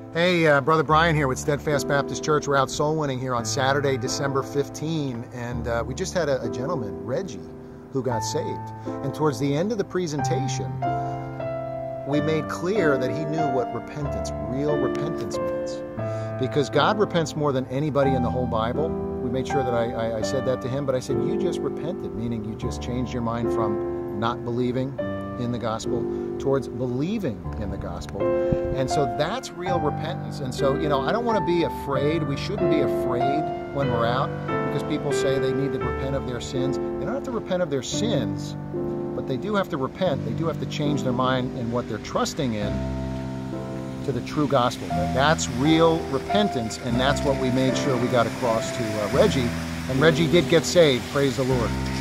Hey, Brother Brian here with Steadfast Baptist Church. We're out soul winning here on Saturday, December 15, and we just had a gentleman, Reggie, who got saved. And towards the end of the presentation, we made clear that he knew what repentance, real repentance means. Because God repents more than anybody in the whole Bible. We made sure that I said that to him, but I said, you just repented, meaning you just changed your mind from not believing in the gospel towards believing in the gospel. And so that's real repentance. And so, I don't want to be afraid. We shouldn't be afraid when we're out, because people say they need to repent of their sins. They don't have to repent of their sins, but they do have to repent. They do have to change their mind in what they're trusting in to the true gospel. That's real repentance, and that's what we made sure we got across to Reggie. And Reggie did get saved. Praise the Lord.